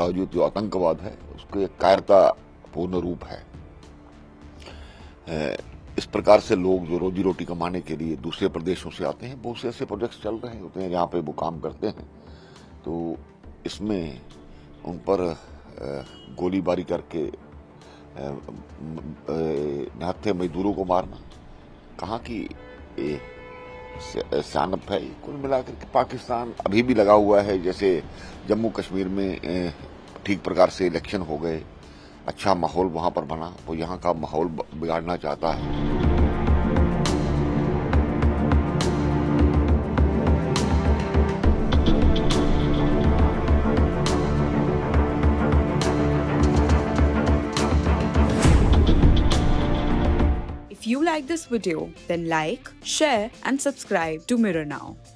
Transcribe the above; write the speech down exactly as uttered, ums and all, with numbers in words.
प्रायोजित जो आतंकवाद है उसको एक कायरता पूर्ण रूप है। इस प्रकार से लोग जो रोजी रोटी कमाने के लिए दूसरे प्रदेशों से आते हैं, बहुत से ऐसे प्रोजेक्ट्स चल रहे होते हैं जहाँ पे वो काम करते हैं, तो इसमें उन पर गोलीबारी करके निहत्थे मजदूरों को मारना कहाँ की सियानत है। कुल मिलाकर के पाकिस्तान अभी भी लगा हुआ है, जैसे जम्मू कश्मीर में ठीक प्रकार से इलेक्शन हो गए, अच्छा माहौल वहां पर बना, वो यहाँ का माहौल बिगाड़ना चाहता है। If you like this video, then like, share and subscribe to Mirror Now.